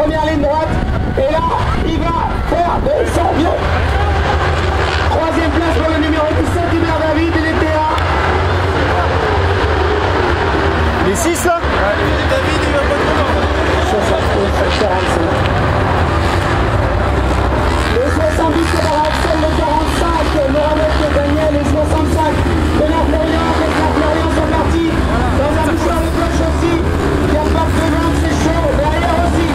première ligne droite. Et là, il va faire de son mieux. Troisième place pour le numéro 17, Hubert David, il était à... Les 6 là? Ouais, David, il va pas trop loin. Le 70, c'est Axel, le 45, Mohamed Daniel, le 65, Bernard Florian, Bernard Florian sont partis. Dans un bouchard de cloche aussi, il y a pas de vente, c'est chaud, derrière aussi.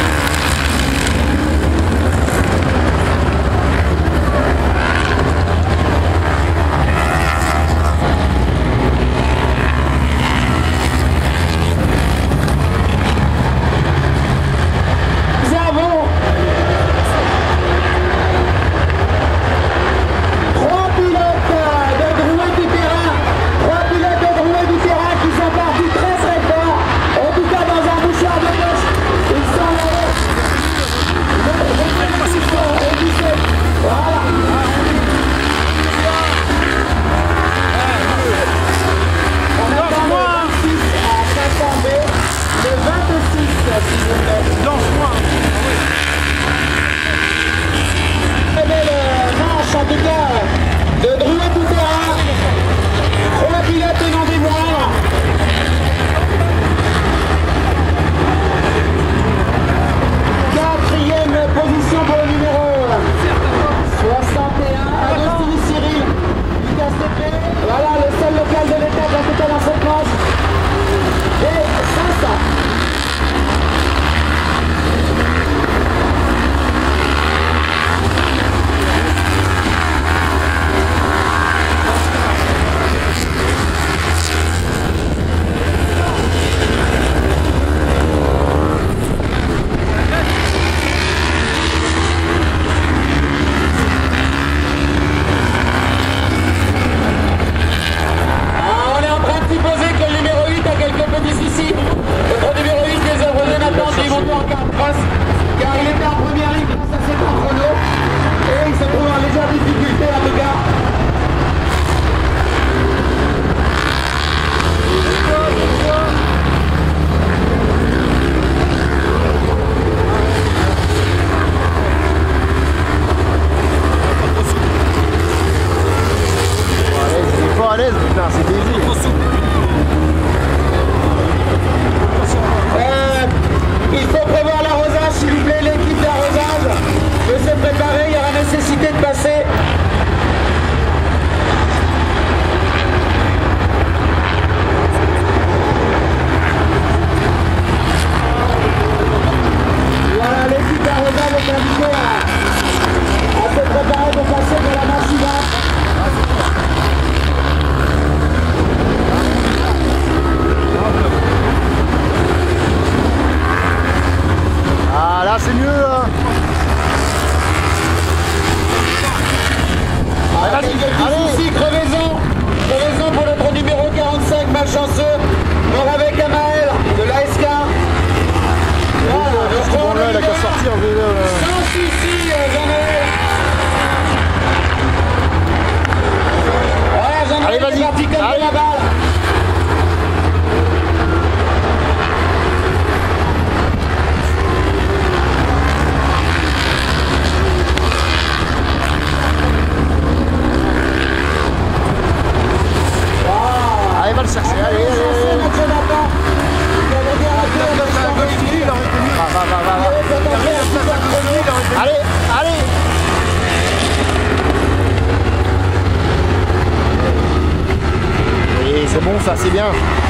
Car il était en première ligne grâce à ses temps chrono et il se trouve en légère difficulté en tout cas. Il faut à l'aise, putain, c'est débile. Il faut prévoir l'arrosage, s'il vous plaît, l'équipe d'arrosage peut se préparer, il y aura nécessité de passer. Voilà, l'équipe d'arrosage est invitée à se préparer pour passer de la main suivante. Ah là c'est mieux là. Allez, ici, crevaison pour notre numéro 45, malchanceux, mort avec Amael de l'ASK. Voilà, le Bon là, il a qu'à sortir. Sans souci, Jean-Noël. Voilà, Jean-Noël est parti comme de la balle. Allez, va le chercher, allez. Va. Allez. Oui, c'est bon ça, c'est bien.